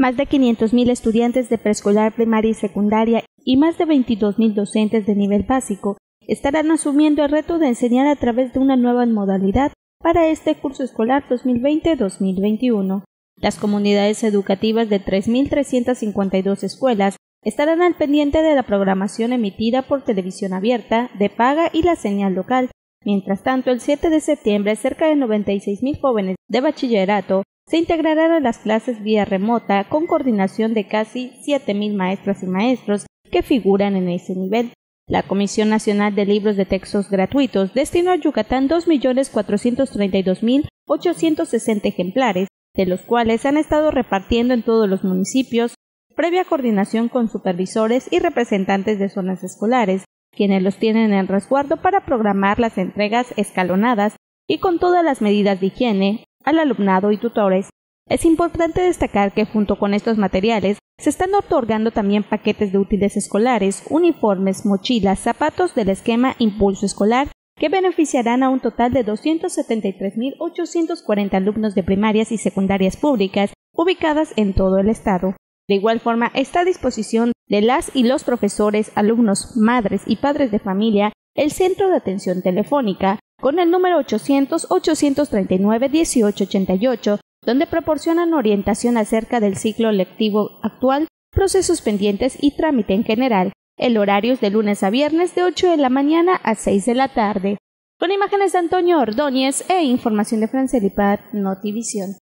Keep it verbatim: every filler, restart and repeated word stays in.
Más de quinientos mil estudiantes de preescolar, primaria y secundaria y más de veintidós mil docentes de nivel básico estarán asumiendo el reto de enseñar a través de una nueva modalidad para este curso escolar dos mil veinte dos mil veintiuno. Las comunidades educativas de tres mil trescientas cincuenta y dos escuelas estarán al pendiente de la programación emitida por televisión abierta, de paga y la señal local. Mientras tanto, el siete de septiembre, cerca de noventa y seis mil jóvenes de bachillerato se integrarán a las clases vía remota con coordinación de casi siete mil maestras y maestros que figuran en ese nivel. La Comisión Nacional de Libros de Textos Gratuitos destinó a Yucatán dos millones cuatrocientos treinta y dos mil ochocientos sesenta ejemplares, de los cuales han estado repartiendo en todos los municipios, previa coordinación con supervisores y representantes de zonas escolares, quienes los tienen en resguardo para programar las entregas escalonadas y con todas las medidas de higiene al alumnado y tutores. Es importante destacar que junto con estos materiales se están otorgando también paquetes de útiles escolares, uniformes, mochilas, zapatos del esquema Impulso Escolar, que beneficiarán a un total de doscientos setenta y tres mil ochocientos cuarenta alumnos de primarias y secundarias públicas ubicadas en todo el estado. De igual forma, está a disposición de las y los profesores, alumnos, madres y padres de familia el Centro de Atención Telefónica con el número ochocientos, ochocientos treinta y nueve, dieciocho ochenta y ocho, donde proporcionan orientación acerca del ciclo lectivo actual, procesos pendientes y trámite en general. El horario es de lunes a viernes de ocho de la mañana a seis de la tarde. Con imágenes de Antonio Ordóñez e información de Francelipat, Notivisión.